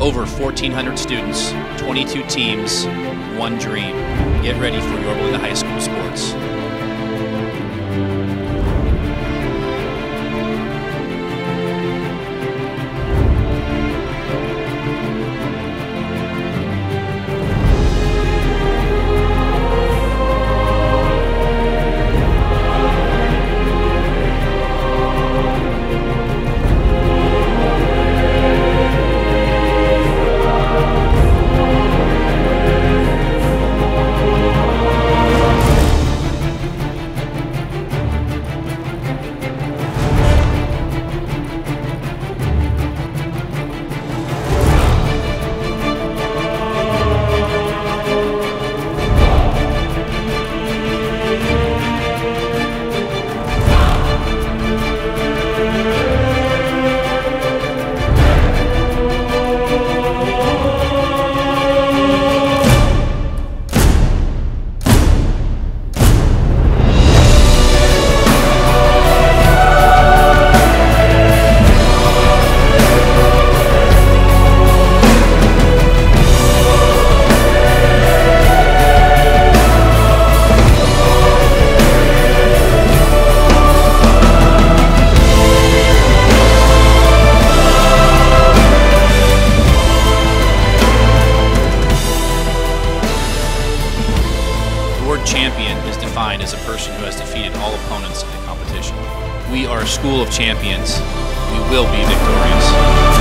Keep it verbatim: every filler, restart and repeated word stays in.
Over fourteen hundred students, twenty-two teams, one dream. Get ready for Yorba High School sports. Champion is defined as a person who has defeated all opponents in the competition. We are a school of champions. We will be victorious.